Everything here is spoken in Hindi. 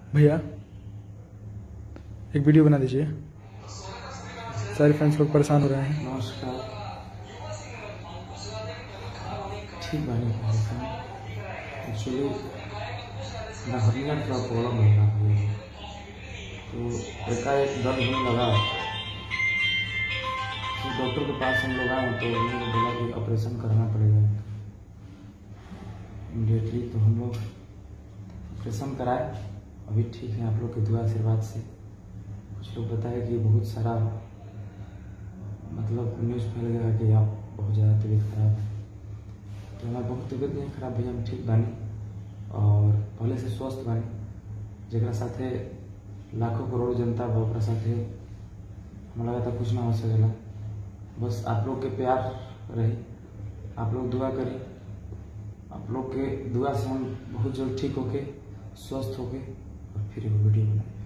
भैया एक वीडियो बना दीजिए, सारे फ्रेंड्स लोग परेशान हो रहे हैं। नमस्कार। ठीक बानी एक्चुअली हर्निया का प्रॉब्लम हो रहा है, तो एकाएक दर्द होने लगा। तो डॉक्टर के पास हम लोग आए तो उन्होंने बोला कि ऑपरेशन करना पड़ेगा इमीडिएटली। तो हम लोग ऑपरेशन कराए, अभी ठीक है आप लोग की दुआ आशीर्वाद से। कुछ लोग बताए कि बहुत सारा मतलब न्यूज़ फैल गया कि आप बहुत ज़्यादा तबीयत खराब है। तो हमारा बहुत तबीयत नहीं खराब भैया, हम ठीक बानी और पहले से स्वस्थ बानी। जरा साथे लाखों करोड़ जनता बा साथे हम लगा था कुछ ना हो सकेला। बस आप लोग के प्यार रही, आप लोग दुआ करी, आप लोग के दुआ से हम बहुत जल्द ठीक होके स्वस्थ होके और फिर वीडियो बनाए।